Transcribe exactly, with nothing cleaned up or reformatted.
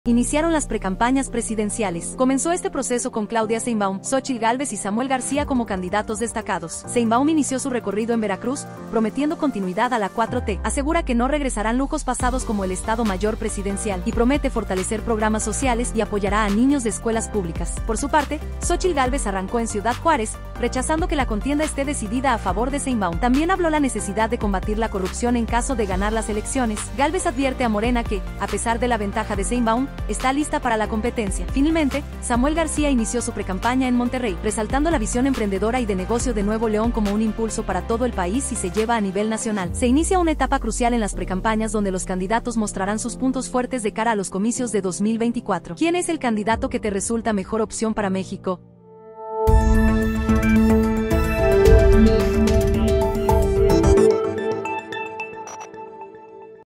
Iniciaron las precampañas presidenciales. Comenzó este proceso con Claudia Sheinbaum, Xóchitl Gálvez y Samuel García como candidatos destacados. Sheinbaum inició su recorrido en Veracruz, prometiendo continuidad a la cuatro T. Asegura que no regresarán lujos pasados como el Estado Mayor Presidencial y promete fortalecer programas sociales y apoyará a niños de escuelas públicas. Por su parte, Xóchitl Gálvez arrancó en Ciudad Juárez, rechazando que la contienda esté decidida a favor de Sheinbaum. También habló la necesidad de combatir la corrupción en caso de ganar las elecciones. Gálvez advierte a Morena que, a pesar de la ventaja de Sheinbaum, está lista para la competencia. Finalmente, Samuel García inició su precampaña en Monterrey, resaltando la visión emprendedora y de negocio de Nuevo León como un impulso para todo el país y se lleva a nivel nacional. Se inicia una etapa crucial en las precampañas donde los candidatos mostrarán sus puntos fuertes de cara a los comicios de dos mil veinticuatro. ¿Quién es el candidato que te resulta mejor opción para México?